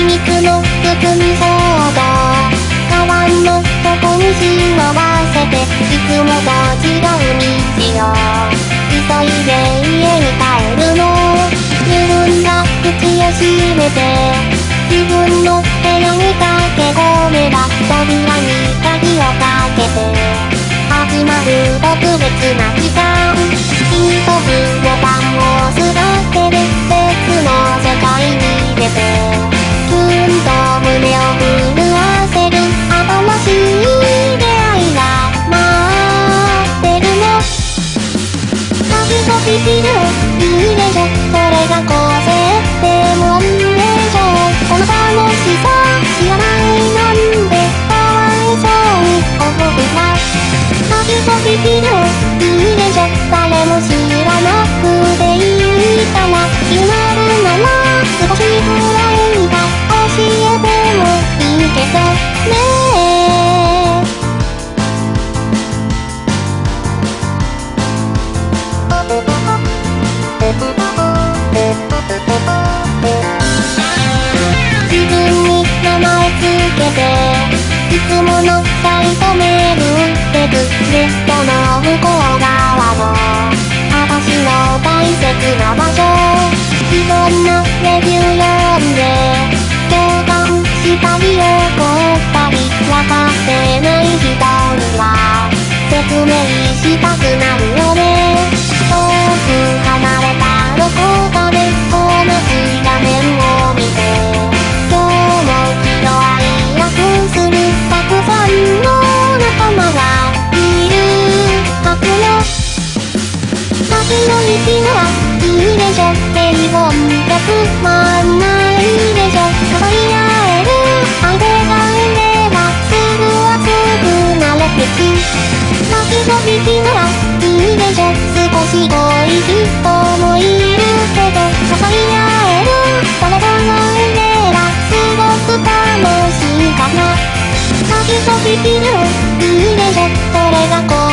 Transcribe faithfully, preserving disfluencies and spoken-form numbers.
秘密の包みそうだ。カバンの底に忍ばせて、いつもと違う道を急いで家に帰るの。緩んだ口を閉めて、自分の部屋に駆け込めば、扉に鍵をかけて始まる特別な時間。一つボタンを押すだけで別の世界に出て、キュンと胸を震わせる新しい出会いが待ってるの。ドキドキする、いいでしょ、それが個性でもあるでしょ。この楽しさ知らないなんてかわいそうに思うな。ドキドキする、いいでしょ、誰も知らなくていいから。気になるなら少しくらいが教えてもいいけどね。自分に名前つけて、いつものサイトメール打ってく。ネットの向こう側の私の大切な場所。いろんなレビュー読んで共感したり怒ったり、わかってない人には説明したくなるよね。遠く離れたどこかで同じ画面を見て、今日も喜怒哀楽するたくさんの仲間がいるはずよ。先の道はいいでしょ、平凡でつまんないでしょ。誘い合える相手がいればすぐはすぐ慣れてく。ドキドキしならいいでしょ、少し遠い人もいるけど、誘い合える誰かがいればすごく楽しいかな。ドキドキする、いいでしょ、それが